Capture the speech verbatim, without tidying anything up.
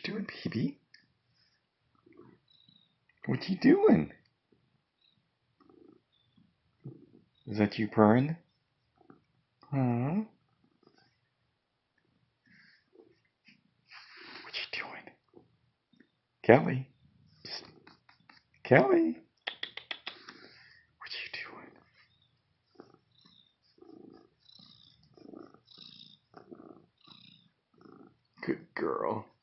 doing, baby? What you doing? Is that you purring? Huh? What you doing? Kelly? Kelly? What you doing? Good girl.